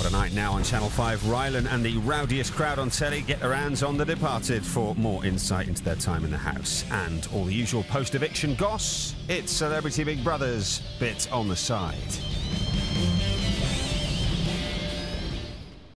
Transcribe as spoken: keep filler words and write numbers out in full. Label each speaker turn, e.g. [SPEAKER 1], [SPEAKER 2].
[SPEAKER 1] What a night now on Channel five. Rylan and the rowdiest crowd on telly get their hands on The Departed for more insight into their time in the house. And all the usual post-eviction goss, it's Celebrity Big Brother's bit on the side.